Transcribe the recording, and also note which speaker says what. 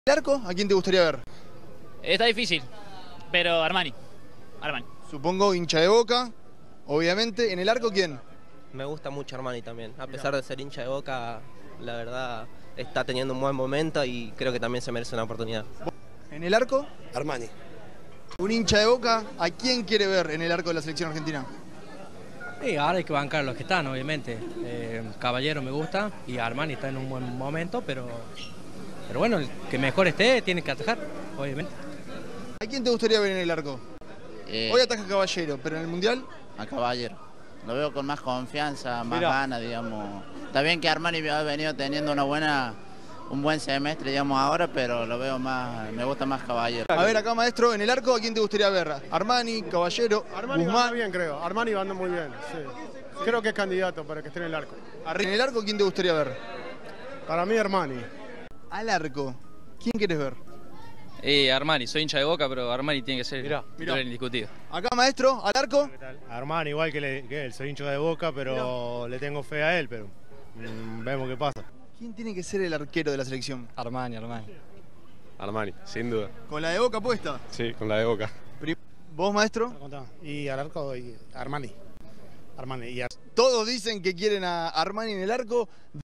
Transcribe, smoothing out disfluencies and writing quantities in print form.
Speaker 1: ¿El arco? ¿A quién te gustaría ver?
Speaker 2: Está difícil, pero Armani. Armani.
Speaker 1: Supongo hincha de Boca, obviamente. ¿En el arco quién?
Speaker 3: Me gusta mucho Armani también. A pesar de ser hincha de Boca, la verdad está teniendo un buen momento y creo que también se merece una oportunidad.
Speaker 1: ¿En el arco?
Speaker 4: Armani.
Speaker 1: Un hincha de Boca, ¿a quién quiere ver en el arco de la selección argentina?
Speaker 5: Sí, ahora hay que bancar los que están, obviamente. Caballero me gusta y Armani está en un buen momento, pero bueno, el que mejor esté tiene que atajar, obviamente.
Speaker 1: ¿A quién te gustaría ver en el arco? Hoy ataja Caballero, pero en el Mundial.
Speaker 6: A Caballero. Lo veo con más confianza, más ganas, digamos. Está bien que Armani ha venido teniendo un buen semestre, digamos, ahora, pero lo veo más, me gusta más Caballero.
Speaker 1: A ver, acá maestro, en el arco, ¿a quién te gustaría ver? Armani, Caballero,
Speaker 4: Armani
Speaker 1: Guzmán.
Speaker 4: anda bien, creo. Armani anda muy bien, sí. Creo que es candidato para que esté en el arco.
Speaker 1: En el arco, ¿quién te gustaría ver?
Speaker 4: Para mí, Armani.
Speaker 1: Al arco, ¿quién quieres ver?
Speaker 7: Armani, soy hincha de Boca, pero Armani tiene que ser titular indiscutido.
Speaker 1: Acá maestro, al arco.
Speaker 8: Armani igual que él, soy hincha de Boca, pero le tengo fe a él, pero vemos qué pasa.
Speaker 1: ¿Quién tiene que ser el arquero de la selección?
Speaker 5: Armani.
Speaker 8: Armani, sin duda.
Speaker 1: ¿Con la de Boca puesta?
Speaker 8: Sí, con la de Boca.
Speaker 1: ¿Vos, maestro?
Speaker 4: Y al arco, Armani.
Speaker 1: Todos dicen que quieren a Armani en el arco.